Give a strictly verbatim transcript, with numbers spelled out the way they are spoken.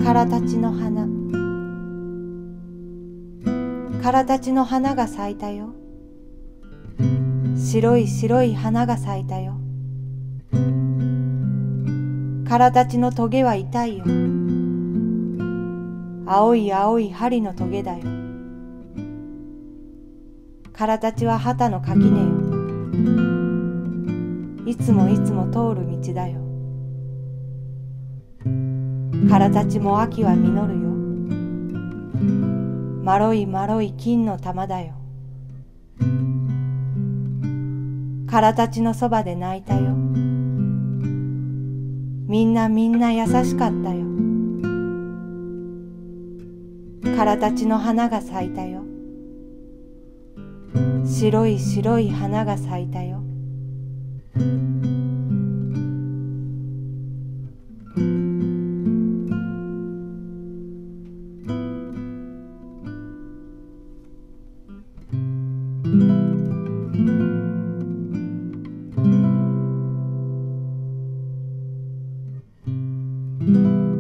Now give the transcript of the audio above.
からたちの花、からたちの花が咲いたよ。白い白い花が咲いたよ。からたちのトゲは痛いよ。青い青い針のトゲだよ。からたちは旗の垣根よ。いつもいつも通る道だよ。からたちも秋は実るよ。まろいまろい金の玉だよ。からたちのそばで泣いたよ。みんなみんな優しかったよ。からたちの花が咲いたよ。白い白い花が咲いたよ。うん。